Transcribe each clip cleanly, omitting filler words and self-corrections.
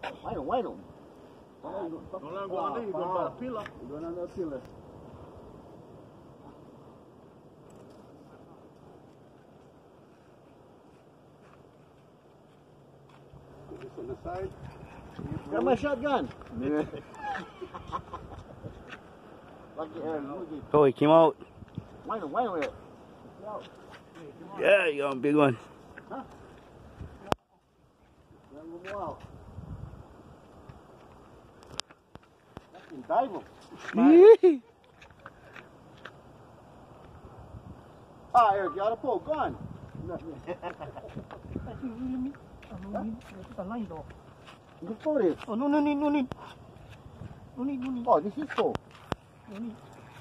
Wait. Don't let him go under. He's going by the pillar. He's going under the pillar. Put this on the side. Got my shotgun. Yeah. Oh, he came out. Wait a minute. Yeah, you got a big one. Huh? Wow. Fucking dive. Ah, Eric, you got a pole. Go on. You can throw this. Oh, no need. Oh, this is cool. No need.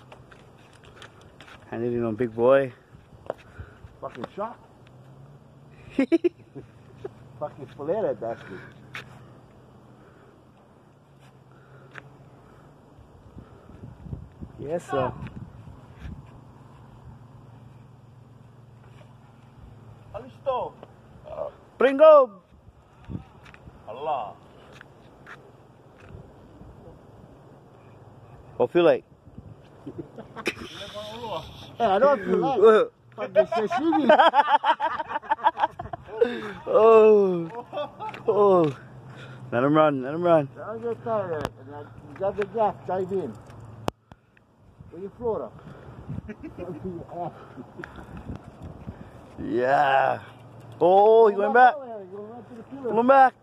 Handed in on big boy. Fucking shot. Fucking fillet that bastard. Yes, sir. Alisto. Pringo! Allah. What feel like? Hey, I don't feel like. Fucking sashimi. Oh. Let him run. Don't get tired. You got the gas, dive in. Where you Florida? Yeah. Oh, he's going back. Going back.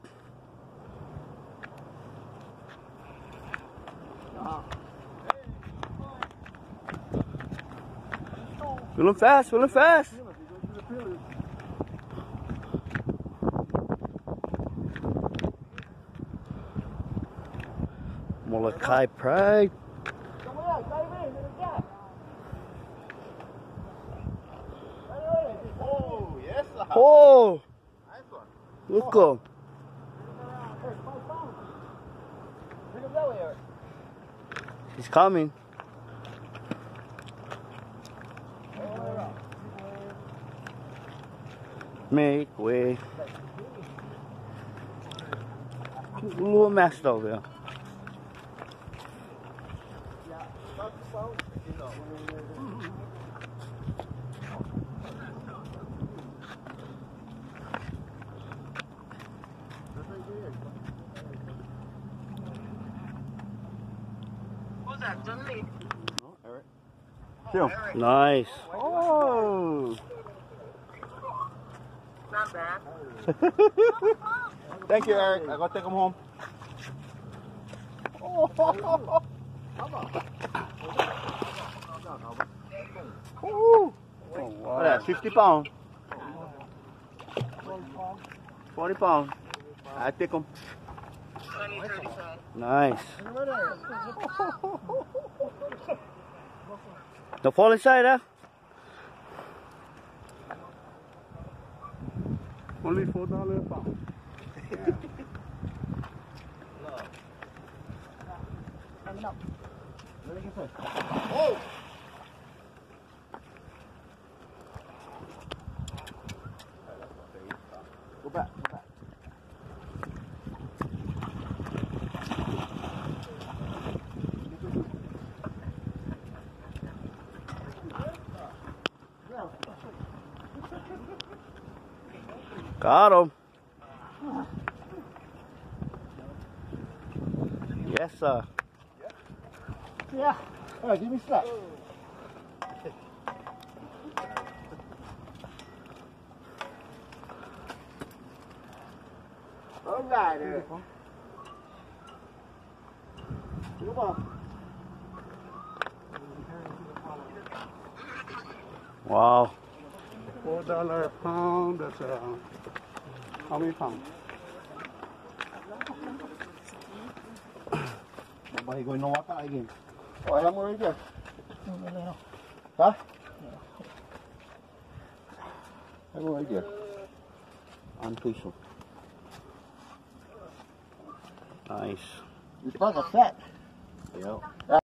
Feeling fast. Molokai pride. Oh, yes. Oh, Nice one. look go. Bring him that way, Eric. He's coming. Make way. Little messed up there. Who's that? Dudley? No, Eric. Chill. Nice. Oh. Not bad. Thank you, Eric. I gotta take him home. Oh. Ooh. What that? 50 pounds. 40 pounds. I take him. 20, 35. Nice. Don't fall inside, huh? Only $4 a pound. Oh! Go back. Got him. Yes, sir. Yeah. All right, give me a slap. All right, Eric. Come on. Wow. $4 a pound. That's how many pounds? Nobody going to know what again. Oh, alam mo rin dyan. Ha? Alam mo rin dyan. Ang piso. Nice. It's like a fat. Yep.